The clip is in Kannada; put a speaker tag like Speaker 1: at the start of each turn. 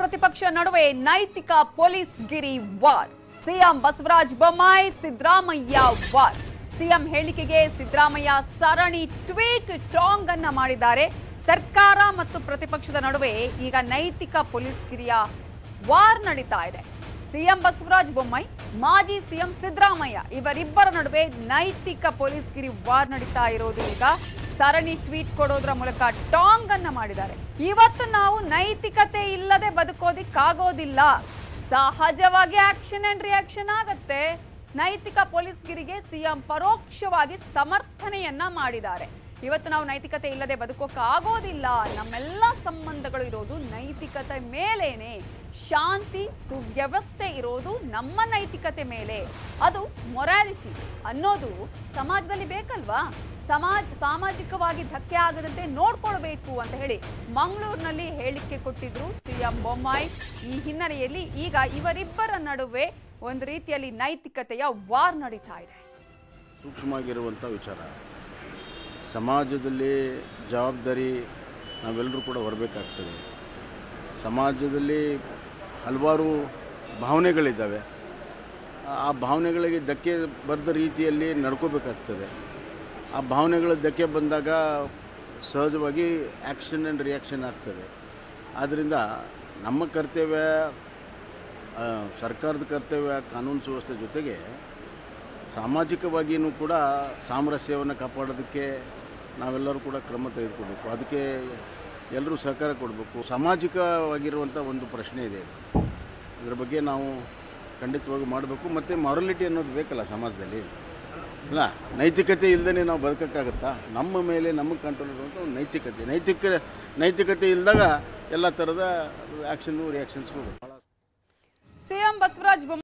Speaker 1: ಪ್ರತಿಪಕ್ಷ ನಡುವೆ ನೈತಿಕ ಪೊಲೀಸ್ ಗಿರಿ war. CM Basavaraj Bommai Siddaramaiah war. CM ಹೇಳಿಕೆಗೆ ಸಿದ್ದರಾಮಯ್ಯ ಸರಣಿ ಟ್ವೀಟ್ ಟಾಂಗ್ ಅನ್ನ ಮಾಡಿದ್ದಾರೆ. ಸರ್ಕಾರ ಮತ್ತು ಪ್ರತಿಪಕ್ಷದ ನಡುವೆ ಈಗ ನೈತಿಕ ಪೊಲೀಸ್ ಗಿರಿಯ ವಾರ್ ನಡೀತಾ ಇದೆ. ಸಿಎಂ ಬಸವರಾಜ್ ಬೊಮ್ಮಾಯಿ, ಮಾಜಿ ಸಿಎಂ ಸಿದ್ದರಾಮಯ್ಯ ಇವರಿಬ್ಬರ ನಡುವೆ ನೈತಿಕ ಪೊಲೀಸ್ ಗಿರಿ ವಾರ್ ನಡೀತಾ ಇರೋದು. ಈಗ ಸರಣಿ ಟ್ವೀಟ್ ಕೊಡೋದ್ರ ಮೂಲಕ ಟಾಂಗ್ ಅನ್ನ ಮಾಡಿದ್ದಾರೆ. ಇವತ್ತು ನಾವು ನೈತಿಕತೆ ಇಲ್ಲದೆ ಬದುಕೋದಿಕ್ಕಾಗೋದಿಲ್ಲ, ಸಹಜವಾಗಿ ಆಕ್ಷನ್ ಅಂಡ್ ರಿಯಾಕ್ಷನ್ ಆಗತ್ತೆ. ನೈತಿಕ ಪೊಲೀಸ್ ಗಿರಿಗೆ ಸಿಎಂ ಪರೋಕ್ಷವಾಗಿ ಸಮರ್ಥನೆಯನ್ನ ಮಾಡಿದ್ದಾರೆ. ಇವತ್ತು ನಾವು ನೈತಿಕತೆ ಇಲ್ಲದೆ ಬದುಕೋಕ್ಕಾಗೋದಿಲ್ಲ, ನಮ್ಮೆಲ್ಲ ಸಂಬಂಧಗಳು ಇರೋದು ನೈತಿಕತೆ ಮೇಲೇನೆ, ಶಾಂತಿ ಸುವ್ಯವಸ್ಥೆ ಇರೋದು ನಮ್ಮ ನೈತಿಕತೆ ಮೇಲೆ, ಅದು ಮೊರಾಲಿಟಿ ಅನ್ನೋದು ಸಮಾಜದಲ್ಲಿ ಬೇಕಲ್ವಾ. ಸಾಮಾಜಿಕವಾಗಿ ಧಕ್ಕೆ ಆಗದಂತೆ ನೋಡ್ಕೊಳ್ಬೇಕು ಅಂತ ಹೇಳಿ ಮಂಗಳೂರಿನಲ್ಲಿ ಹೇಳಿಕೆ ಕೊಟ್ಟಿದ್ರು ಸಿಎಂ ಬೊಮ್ಮಾಯಿ. ಈ ಹಿನ್ನೆಲೆಯಲ್ಲಿ ಈಗ ಇವರಿಬ್ಬರ ನಡುವೆ ಒಂದು ರೀತಿಯಲ್ಲಿ ನೈತಿಕತೆಯ ವಾರ್ ನಡೀತಾ ಇದೆ.
Speaker 2: ಸೂಕ್ಷ್ಮವಾಗಿರುವಂಥ ವಿಚಾರ, ಸಮಾಜದಲ್ಲಿ ಜವಾಬ್ದಾರಿ ನಾವೆಲ್ಲರೂ ಕೂಡ ಹೊರಬೇಕಾಗ್ತದೆ. ಸಮಾಜದಲ್ಲಿ ಹಲವಾರು ಭಾವನೆಗಳಿದ್ದಾವೆ, ಆ ಭಾವನೆಗಳಿಗೆ ಧಕ್ಕೆ ಬರೆದ ರೀತಿಯಲ್ಲಿ ನಡ್ಕೋಬೇಕಾಗ್ತದೆ. ಆ ಭಾವನೆಗಳ ಧಕ್ಕೆ ಬಂದಾಗ ಸಹಜವಾಗಿ ಆ್ಯಕ್ಷನ್ ಆ್ಯಂಡ್ ರಿಯಾಕ್ಷನ್ ಆಗ್ತದೆ. ಆದ್ದರಿಂದ ನಮ್ಮ ಕರ್ತವ್ಯ, ಸರ್ಕಾರದ ಕರ್ತವ್ಯ, ಕಾನೂನು ಸುವ್ಯವಸ್ಥೆ ಜೊತೆಗೆ ಸಾಮಾಜಿಕವಾಗಿಯೂ ಕೂಡ ಸಾಮರಸ್ಯವನ್ನು ಕಾಪಾಡೋದಕ್ಕೆ ನಾವೆಲ್ಲರೂ ಕೂಡ ಕ್ರಮ ತೆಗೆದುಕೊಳ್ಬೇಕು. ಅದಕ್ಕೆ ಎಲ್ಲರೂ ಸಹಕಾರ ಕೊಡಬೇಕು. ಸಾಮಾಜಿಕವಾಗಿರುವಂಥ ಒಂದು ಪ್ರಶ್ನೆ ಇದೆ, ಇದರ ಬಗ್ಗೆ ನಾವು ಖಂಡಿತವಾಗಿ ಮಾಡಬೇಕು. ಮತ್ತು ಮಾರಲಿಟಿ ಅನ್ನೋದು ಬೇಕಲ್ಲ ಸಮಾಜದಲ್ಲಿ, ಅಲ್ಲ. ನೈತಿಕತೆ ಇಲ್ಲದೇ ನಾವು ಬದುಕೋಕ್ಕಾಗತ್ತಾ? ನಮ್ಮ ಮೇಲೆ ನಮಗೆ ಕಂಟ್ರೋಲ್ ಇರುವಂಥ ಒಂದು ನೈತಿಕತೆ ಇಲ್ಲದಾಗ ಎಲ್ಲ ಥರದ ಆ್ಯಕ್ಷನ್ನು ರಿಯಾಕ್ಷನ್ಸ್ಗಳು.
Speaker 1: ಸಿಎಂ ಬಸವರಾಜ್